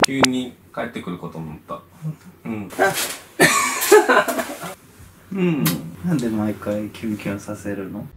急に帰ってくること思った。うん。うん。 なんで毎回キュンキュンさせるの？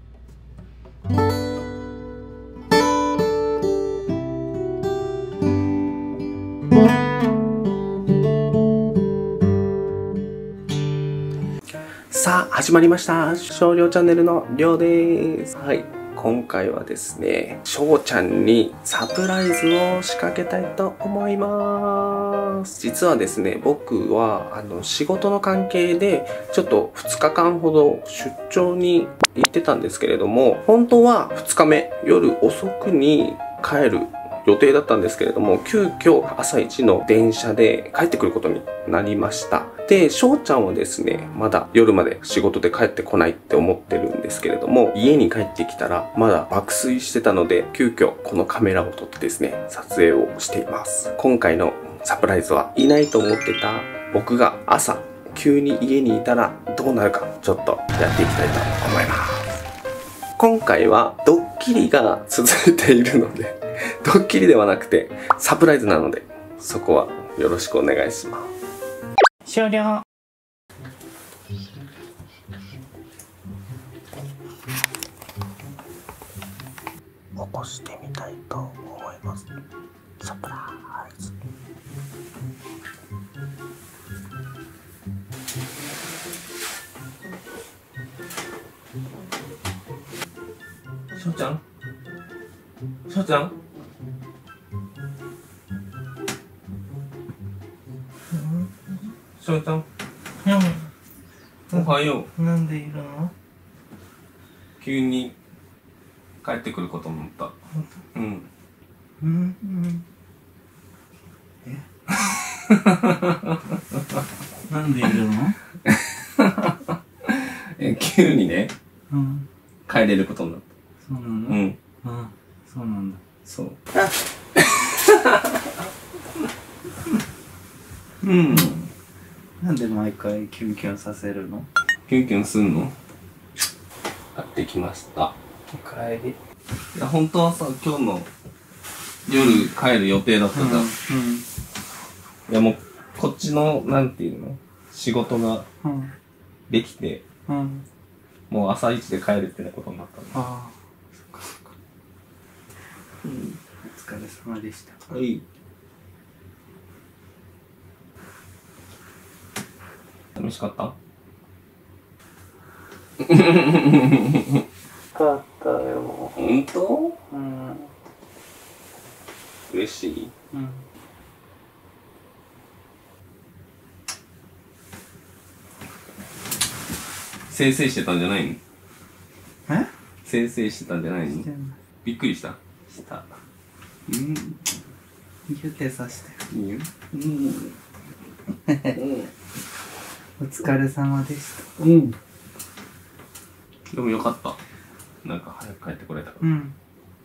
さあ、始まりました。少量チャンネルのりょうです。はい。今回はですね、しょうちゃんにサプライズを仕掛けたいと思います。実はですね、僕は仕事の関係でちょっと2日間ほど出張に行ってたんですけれども、本当は2日目夜遅くに帰る予定だったんですけれども、急遽朝一の電車で帰ってくることになりました。で、しょうちゃんはですね、まだ夜まで仕事で帰ってこないって思ってるんですけれども、家に帰ってきたらまだ爆睡してたので、急遽このカメラを撮ってですね、撮影をしています。今回のサプライズはいないと思ってた僕が朝急に家にいたらどうなるか、ちょっとやっていきたいと思います。今回はドッキリが続いているので、ドッキリではなくてサプライズなので、そこはよろしくお願いします。 終了。 起こしてみたいと思います。サプライズ。しょうちゃん、しょうちゃん、しょうちゃん、おはよう。 なんでいるの？ 急に帰ってくること思った。うん。 え？なんでいるの？ 急にね、 うん。 帰れることになった。 そうなの？ うん。 あ、そうなんだ。 そう。うん。 なんで毎回キュンキュンさせるの？ キュンキュンすんの？買ってきました。 おかえり。 いや、本当はさ、今日の夜帰る予定だったじゃん。いや、もう、こっちの、なんていうの？仕事ができて、もう朝一で帰るってなことになったの。 ああ、そっかそっか。お疲れ様でした。 はい。楽しかった？ かったよ。 本当？ うん。 嬉しい。 うん。 せいせいしてたんじゃないの？ え？ せいせいしてたんじゃないの？びっくりした？ した。 うん。 言うてさして。 いいよ。うん。 お疲れ様でした。 うん。でもよかった。なんか早く帰ってこれたから。 うん。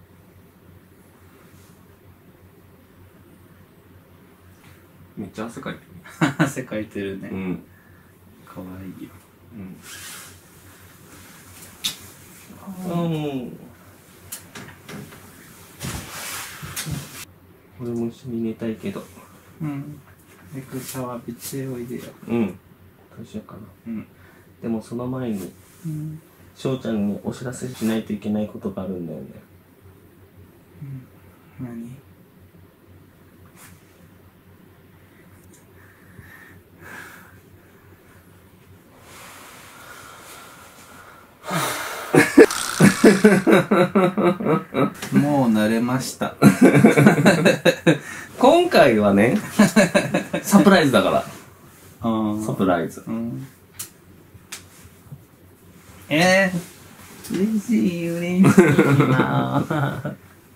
めっちゃ汗かいてる。 汗かいてるね。 うん。 かわいいよ。 うん。俺も一緒に寝たいけど。 うん。早くシャワー浴びておいでよ。 うん。どうしようかな。 うん。 でもその前に、 うん。 しょうちゃんにお知らせしないといけないことがあるんだよね。 うん。何？もう慣れました。 今回はね、サプライズだから。サプライズ。 うん。嬉しい嬉しいなぁ。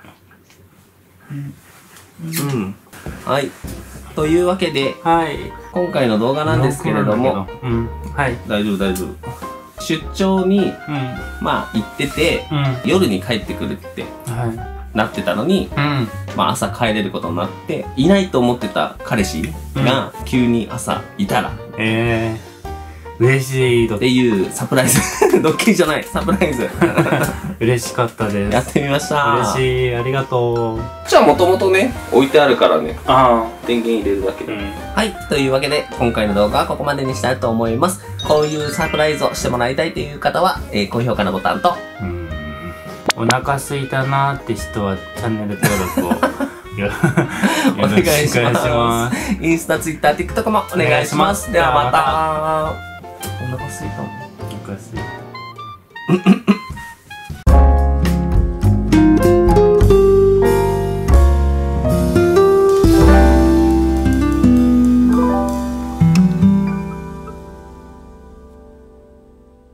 うん。はい。というわけで、 はい。 今回の動画なんですけれども、 うん。はい。 大丈夫大丈夫。出張に、まあ行ってて、夜に帰ってくるってなってたのに、まあ朝帰れることになって、いないと思ってた彼氏が急に朝いたら、 嬉しいドッっていうサプライズ。ドッキリじゃない、サプライズ。 嬉しかったです。 やってみました。 嬉しい、ありがとう。 じゃあもともとね、置いてあるからね、 あ電源入れるだけあ、 で。 うん。 はい。というわけで、今回の動画はここまでにしたいと思います。こういうサプライズをしてもらいたいという方は、高評価のボタンと、 お腹すいたなーって人はチャンネル登録をお願いしよろくお願いしま。 ますインスタ、ツイッター、TikTok もお願いします。 お願いしますではまた。お腹すいたもん。 お腹すいた。